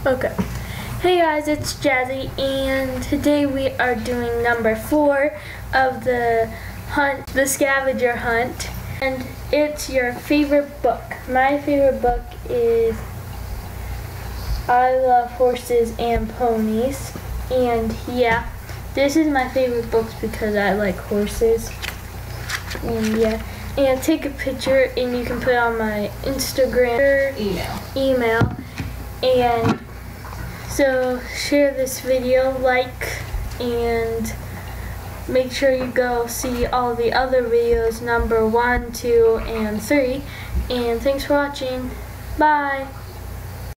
Okay. Hey guys, it's Jazzy, and today we are doing number 4 of the hunt, the scavenger hunt, and it's your favorite book. My favorite book is I Love Horses and Ponies, and yeah, this is my favorite book because I like horses, and yeah. And take a picture and you can put it on my Instagram email. And so share this video, like, and make sure you go see all the other videos, number 1, 2, and 3. And thanks for watching. Bye.